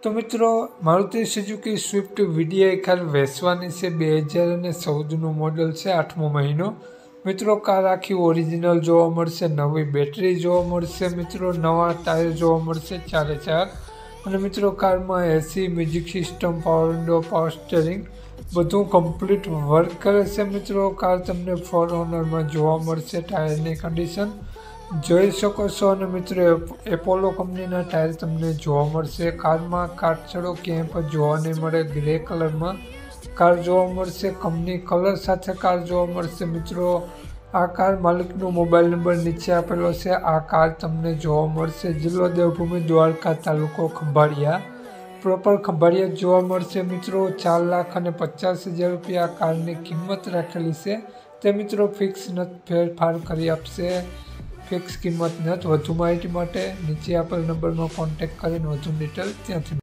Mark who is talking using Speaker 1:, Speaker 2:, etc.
Speaker 1: તો મિત્રો Maruti Suzuki Swift VDI car વેચવાની છે। 2014નું મોડલ છે, 8મો મહિનો। મિત્રો કાર આખી ઓરિજિનલ જોવા મળશે, નવી બેટરી જોવા મળશે, મિત્રો નવા ટાયર જોવા મળશે 4x4 અને મિત્રો કારમાં AC, music system, power window, power steering બધું કમ્પ્લીટ વર્ક કરે છે। મિત્રો કાર તમને 4 ઓનરમાં જોવા મળશે। ટાયરની કન્ડિશન જોઈ શકો છો અને મિત્રો એપોલો કંપનીના ટાયર તમને જોવા મળશે। કારમાં કાટછડો ક્યાંય પણ જોવા નહીં મળે। ગ્રે કલરમાં કાર જોવા મળશે, કંપની કલર સાથે કાર જોવા મળશે। મિત્રો આ કાર માલિકનો મોબાઈલ નંબર નીચે આપેલો છે। આ કાર તમને જોવા મળશે જિલ્લો દેવભૂમિ, દ્વારકા, તાલુકો ખંભાળિયા, પ્રોપર ખંભાળિયા જોવા મળશે। મિત્રો 4,50,000 રૂપિયા કારની કિંમત રાખેલી છે, તે મિત્રો ફિક્સ નથી, ફેરફાર કરી આપશે। ફિક્સ કિંમત નથી। વધુ માહિતી માટે નીચે આપેલ નંબરમાં કોન્ટેક્ટ કરીને વધુ ડિટેલ ત્યાંથી